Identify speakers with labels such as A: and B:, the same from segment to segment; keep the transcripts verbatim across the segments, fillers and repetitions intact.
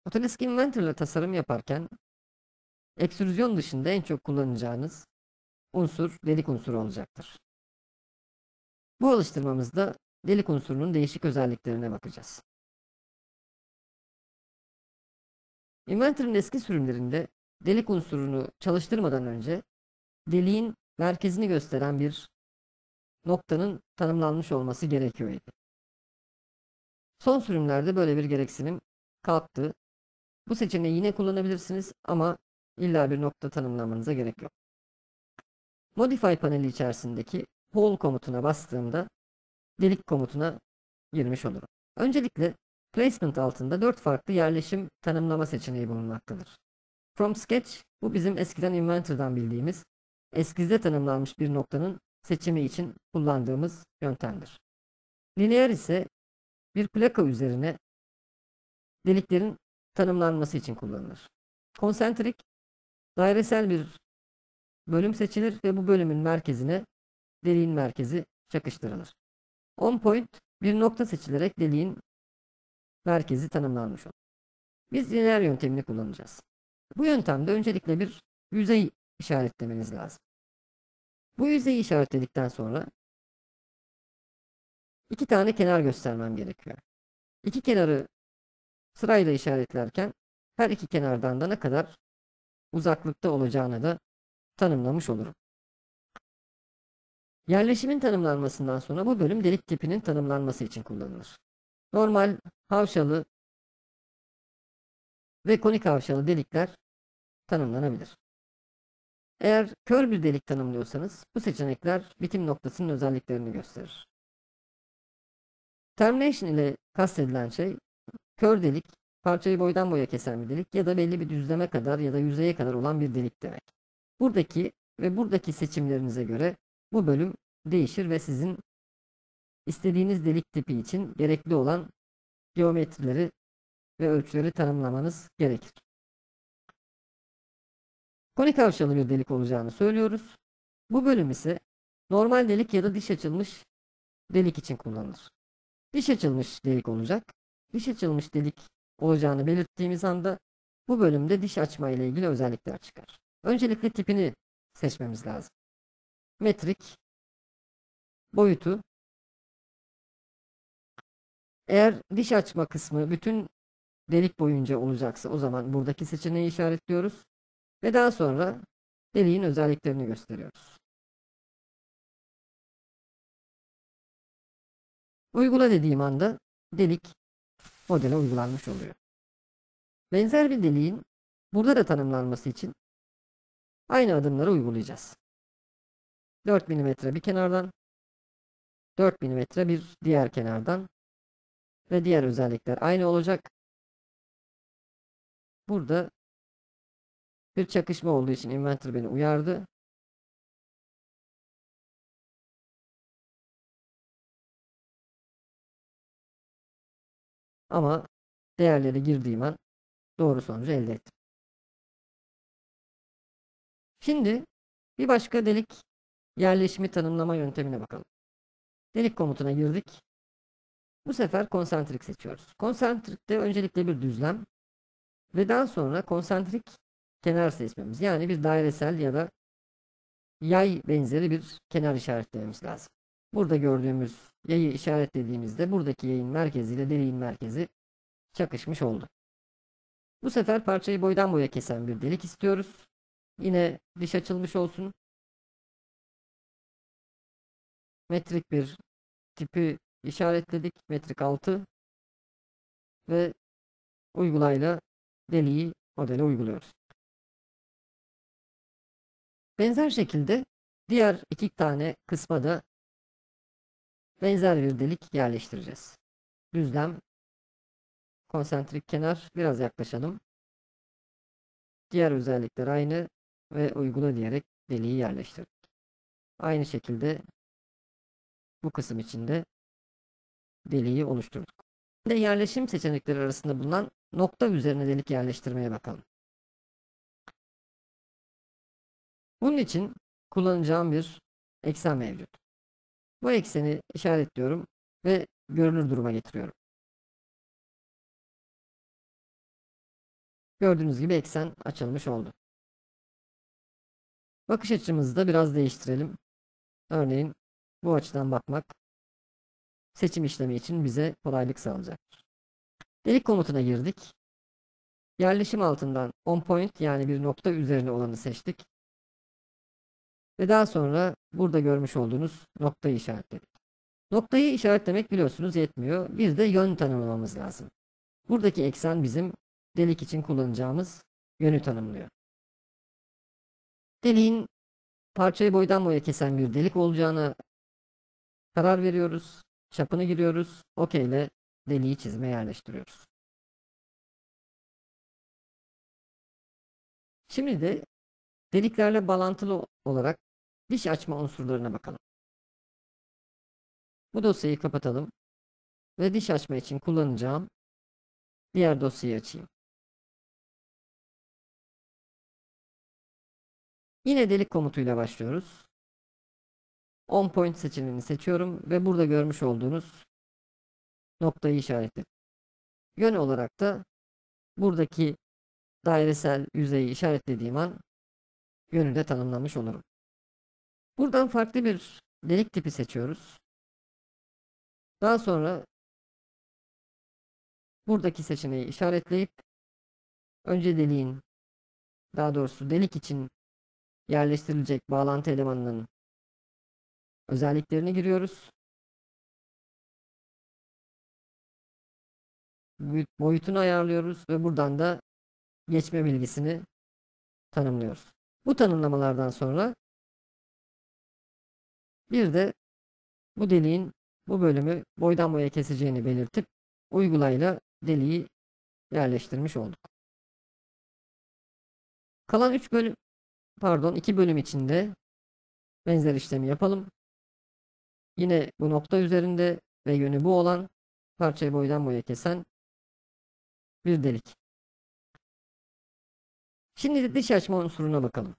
A: Autodesk Inventor ile tasarım yaparken ekstrüzyon dışında en çok kullanacağınız unsur delik unsuru olacaktır. Bu alıştırmamızda delik unsurunun değişik özelliklerine bakacağız. Inventor'ın eski sürümlerinde delik unsurunu çalıştırmadan önce deliğin merkezini gösteren bir noktanın tanımlanmış olması gerekiyordu. Son sürümlerde böyle bir gereksinim kalktı. Bu seçeneği yine kullanabilirsiniz ama illa bir nokta tanımlamanıza gerek yok. Modify paneli içerisindeki Hole komutuna bastığımda delik komutuna girmiş olurum. Öncelikle Placement altında dört farklı yerleşim tanımlama seçeneği bulunmaktadır. From Sketch, bu bizim eskiden Inventor'dan bildiğimiz eskizde tanımlanmış bir noktanın seçimi için kullandığımız yöntemdir. Linear ise bir plaka üzerine deliklerin tanımlanması için kullanılır. Konsentrik, dairesel bir bölüm seçilir ve bu bölümün merkezine deliğin merkezi çakıştırılır. On point, bir nokta seçilerek deliğin merkezi tanımlanmış olur. Biz lineer yöntemini kullanacağız. Bu yöntemde öncelikle bir yüzey işaretlemeniz lazım. Bu yüzeyi işaretledikten sonra iki tane kenar göstermem gerekiyor. İki kenarı sırayla işaretlerken her iki kenardan da ne kadar uzaklıkta olacağını da tanımlamış olurum. Yerleşimin tanımlanmasından sonra bu bölüm delik tipinin tanımlanması için kullanılır. Normal, havşalı ve konik havşalı delikler tanımlanabilir. Eğer kör bir delik tanımlıyorsanız bu seçenekler bitim noktasının özelliklerini gösterir. Termination ile kastedilen şey kör delik, parçayı boydan boya kesen bir delik ya da belli bir düzleme kadar ya da yüzeye kadar olan bir delik demek. Buradaki ve buradaki seçimlerinize göre bu bölüm değişir ve sizin istediğiniz delik tipi için gerekli olan geometrileri ve ölçüleri tanımlamanız gerekir. Konik havşalı bir delik olacağını söylüyoruz. Bu bölüm ise normal delik ya da diş açılmış delik için kullanılır. Diş açılmış delik olacak. Diş açılmış delik olacağını belirttiğimiz anda bu bölümde diş açma ile ilgili özellikler çıkar. Öncelikle tipini seçmemiz lazım. Metrik, boyutu. Eğer diş açma kısmı bütün delik boyunca olacaksa o zaman buradaki seçeneği işaretliyoruz. Ve daha sonra deliğin özelliklerini gösteriyoruz. Uygula dediğim anda delik modele uygulanmış oluyor. Benzer bir deliğin burada da tanımlanması için aynı adımları uygulayacağız. dört milimetre bir kenardan, dört milimetre bir diğer kenardan ve diğer özellikler aynı olacak. Burada bir çakışma olduğu için Inventor beni uyardı. Ama değerleri girdiğim an doğru sonucu elde ettim. Şimdi bir başka delik yerleşimi tanımlama yöntemine bakalım. Delik komutuna girdik. Bu sefer konsantrik seçiyoruz. Konsantrikte öncelikle bir düzlem ve daha sonra konsantrik kenar seçmemiz. Yani bir dairesel ya da yay benzeri bir kenar işaretlememiz lazım. Burada gördüğümüz yayı işaretlediğimizde buradaki yayın merkezi ile deliğin merkezi çakışmış oldu. Bu sefer parçayı boydan boya kesen bir delik istiyoruz. Yine diş açılmış olsun. Metrik bir tipi işaretledik. Metrik altı ve uygulayla deliği modele uyguluyoruz. Benzer şekilde diğer iki tane kısma da benzer bir delik yerleştireceğiz. Düzlem, konsantrik kenar, biraz yaklaşalım. Diğer özellikler aynı ve uygula diyerek deliği yerleştirdik. Aynı şekilde bu kısım için de deliği oluşturduk. Şimdi yerleşim seçenekleri arasında bulunan nokta üzerine delik yerleştirmeye bakalım. Bunun için kullanacağım bir eksen mevcut. Bu ekseni işaretliyorum ve görünür duruma getiriyorum. Gördüğünüz gibi eksen açılmış oldu. Bakış açımızı da biraz değiştirelim. Örneğin bu açıdan bakmak seçim işlemi için bize kolaylık sağlayacak. Delik komutuna girdik. Yerleşim altından on point yani bir nokta üzerine olanı seçtik. Ve daha sonra burada görmüş olduğunuz noktayı işaretledik. Noktayı işaretlemek biliyorsunuz yetmiyor. Bir de yön tanımlamamız lazım. Buradaki eksen bizim delik için kullanacağımız yönü tanımlıyor. Deliğin parçayı boydan boya kesen bir delik olacağına karar veriyoruz. Çapını giriyoruz. OK ile deliği çizime yerleştiriyoruz. Şimdi de deliklerle bağlantılı olarak diş açma unsurlarına bakalım. Bu dosyayı kapatalım ve diş açma için kullanacağım diğer dosyayı açayım. Yine delik komutuyla başlıyoruz. on point seçeneğini seçiyorum ve burada görmüş olduğunuz noktayı işaretledim. Yön olarak da buradaki dairesel yüzeyi işaretlediğim an yönü de tanımlamış olurum. Buradan farklı bir delik tipi seçiyoruz. Daha sonra buradaki seçeneği işaretleyip önce deliğin, daha doğrusu delik için yerleştirilecek bağlantı elemanının özelliklerini giriyoruz. Boyutunu ayarlıyoruz ve buradan da geçme bilgisini tanımlıyoruz. Bu tanımlamalardan sonra bir de bu deliğin bu bölümü boydan boya keseceğini belirtip uygulayla deliği yerleştirmiş olduk. Kalan üç bölüm pardon iki bölüm içinde benzer işlemi yapalım. Yine bu nokta üzerinde ve yönü bu olan parçayı boydan boya kesen bir delik. Şimdi de dış açma unsuruna bakalım.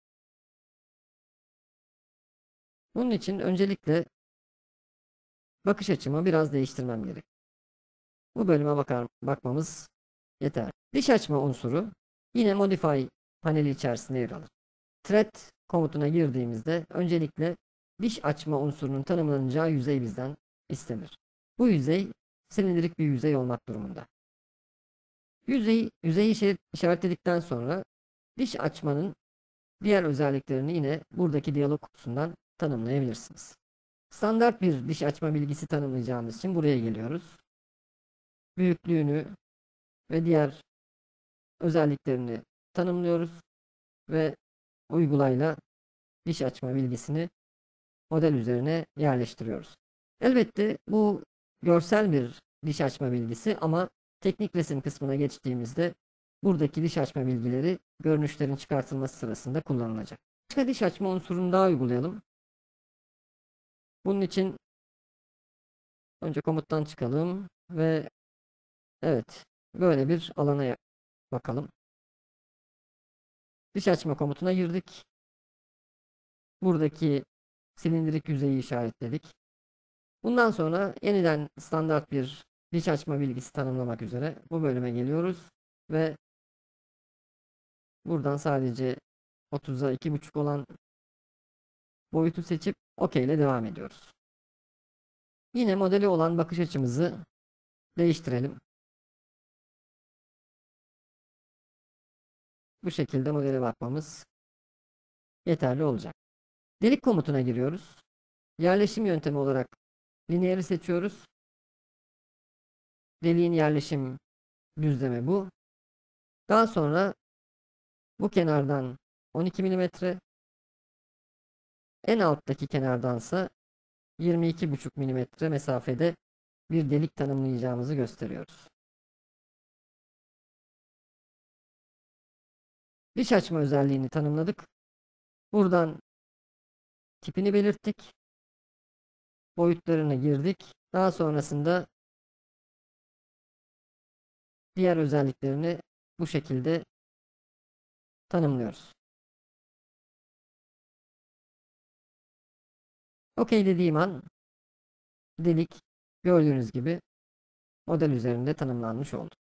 A: Bunun için öncelikle bakış açımı biraz değiştirmem gerek. Bu bölüme bakar, bakmamız yeter. Dış açma unsuru yine Modify paneli içerisinde yer alır. Thread komutuna girdiğimizde öncelikle diş açma unsurunun tanımlanacağı yüzey bizden istenir. Bu yüzey silindirik bir yüzey olmak durumunda. Yüzey, yüzeyi işaretledikten sonra diş açmanın diğer özelliklerini yine buradaki diyalog kutusundan tanımlayabilirsiniz. Standart bir diş açma bilgisi tanımlayacağımız için buraya geliyoruz. Büyüklüğünü ve diğer özelliklerini tanımlıyoruz ve uygulayla diş açma bilgisini model üzerine yerleştiriyoruz. Elbette bu görsel bir diş açma bilgisi ama teknik resim kısmına geçtiğimizde buradaki diş açma bilgileri görünüşlerin çıkartılması sırasında kullanılacak. Başka diş açma unsurunu daha uygulayalım. Bunun için önce komuttan çıkalım ve evet böyle bir alana bakalım. Diş açma komutuna girdik. Buradaki silindirik yüzeyi işaretledik. Bundan sonra yeniden standart bir diş açma bilgisi tanımlamak üzere bu bölüme geliyoruz ve buradan sadece otuza iki buçuk olan boyutu seçip OK ile devam ediyoruz. Yine modeli olan bakış açımızı değiştirelim. Bu şekilde modele bakmamız yeterli olacak. Delik komutuna giriyoruz. Yerleşim yöntemi olarak lineeri seçiyoruz. Deliğin yerleşim düzlemi bu. Daha sonra bu kenardan on iki milimetre, en alttaki kenardansa yirmi iki buçuk milimetre mesafede bir delik tanımlayacağımızı gösteriyoruz. Diş açma özelliğini tanımladık. Buradan tipini belirttik. Boyutlarına girdik. Daha sonrasında diğer özelliklerini bu şekilde tanımlıyoruz. OK dediğim an delik gördüğünüz gibi model üzerinde tanımlanmış oldu.